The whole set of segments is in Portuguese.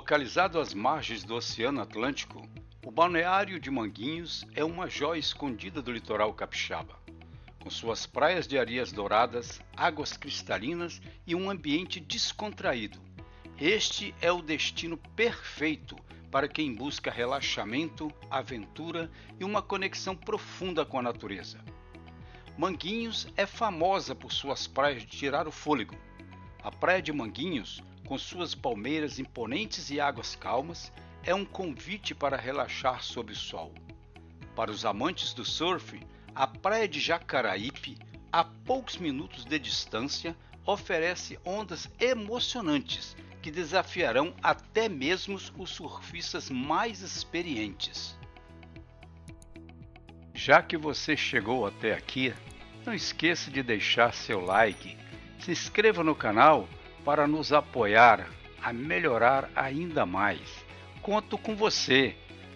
Localizado às margens do Oceano Atlântico, o balneário de Manguinhos é uma joia escondida do litoral capixaba, com suas praias de areias douradas, águas cristalinas e um ambiente descontraído. Este é o destino perfeito para quem busca relaxamento, aventura e uma conexão profunda com a natureza. Manguinhos é famosa por suas praias de tirar o fôlego. A Praia de Manguinhos, com suas palmeiras imponentes e águas calmas, é um convite para relaxar sob o sol. Para os amantes do surf, a Praia de Jacaraípe, a poucos minutos de distância, oferece ondas emocionantes que desafiarão até mesmo os surfistas mais experientes. Já que você chegou até aqui, não esqueça de deixar seu like, se inscreva no canal para nos apoiar a melhorar ainda mais. Conto com você!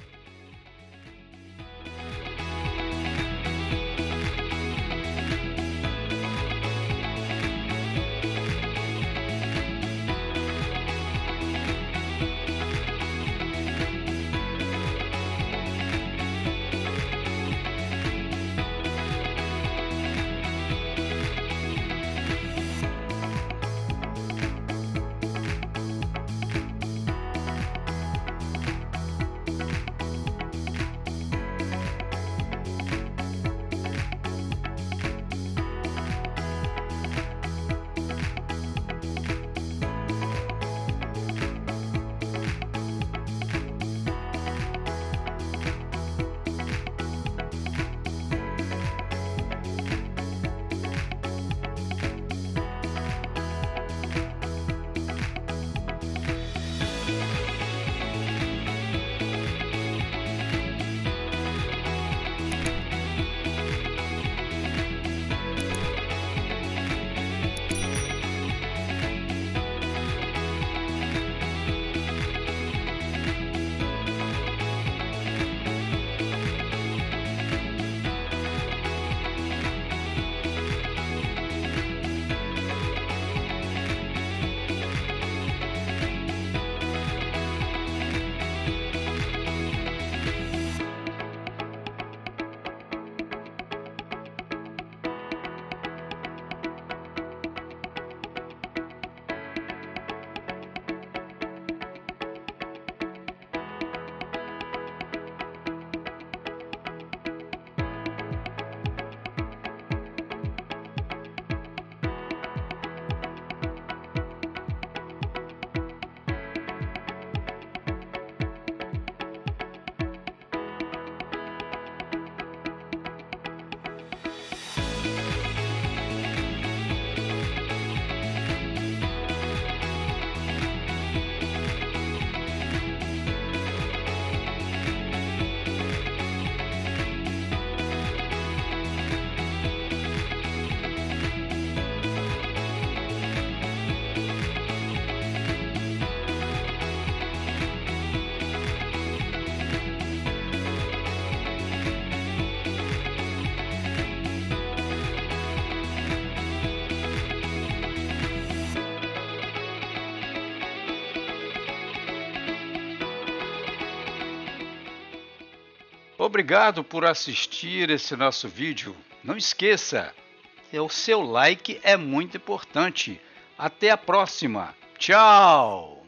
Obrigado por assistir esse nosso vídeo. Não esqueça, o seu like é muito importante. Até a próxima. Tchau!